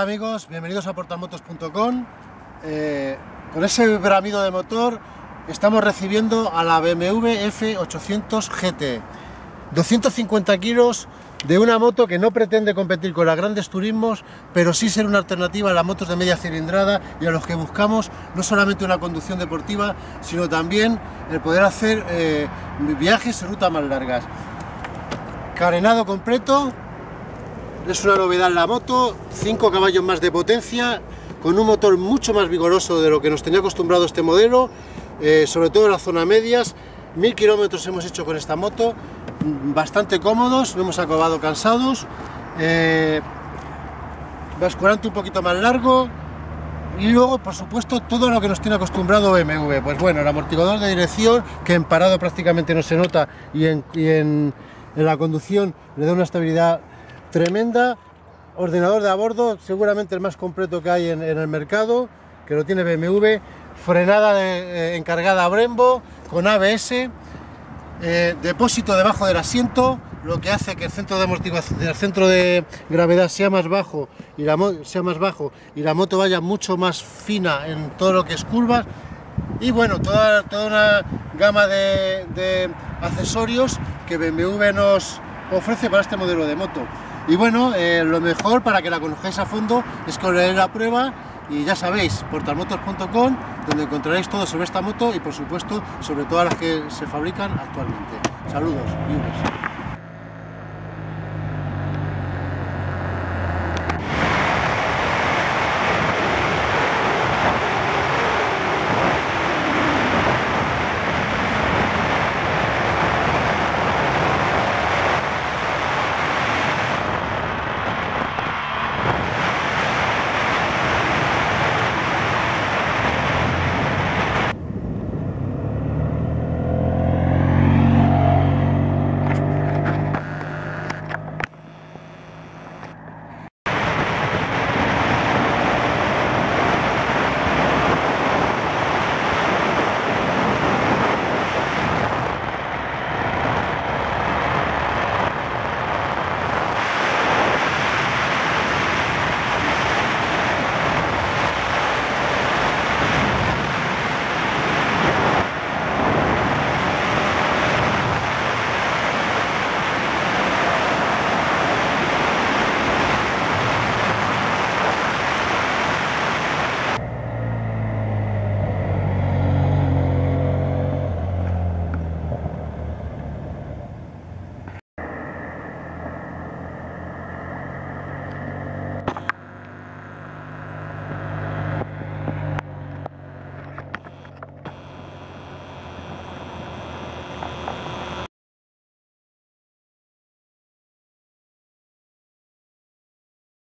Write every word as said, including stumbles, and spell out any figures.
Hola amigos, bienvenidos a portalmotos punto com. Eh, con ese bramido de motor estamos recibiendo a la B M W F ochocientos G T, doscientos cincuenta kilos de una moto que no pretende competir con las grandes turismos, pero sí ser una alternativa a las motos de media cilindrada y a los que buscamos no solamente una conducción deportiva, sino también el poder hacer eh, viajes y rutas más largas. Carenado completo. Es una novedad en la moto, cinco caballos más de potencia, con un motor mucho más vigoroso de lo que nos tenía acostumbrado este modelo, eh, sobre todo en la zona medias. Mil kilómetros hemos hecho con esta moto, bastante cómodos, no hemos acabado cansados, eh, basculante un poquito más largo, y luego por supuesto todo lo que nos tiene acostumbrado B M W. Pues bueno, el amortiguador de dirección, que en parado prácticamente no se nota, y en, y en, en la conducción le da una estabilidad tremenda. Ordenador de a bordo, seguramente el más completo que hay en, en el mercado, que lo tiene B M W. Frenada de, eh, encargada a Brembo con A B S, eh, depósito debajo del asiento, lo que hace que el centro de amortiguación, el centro de gravedad sea más bajo y la sea más bajo y la moto vaya mucho más fina en todo lo que es curvas. Y bueno, toda, toda una gama de, de accesorios que B M W nos ofrece para este modelo de moto. Y bueno, eh, lo mejor para que la conozcáis a fondo es que os leáis la prueba, y ya sabéis, portalmotos punto com, donde encontraréis todo sobre esta moto y por supuesto sobre todas las que se fabrican actualmente. Saludos y unos.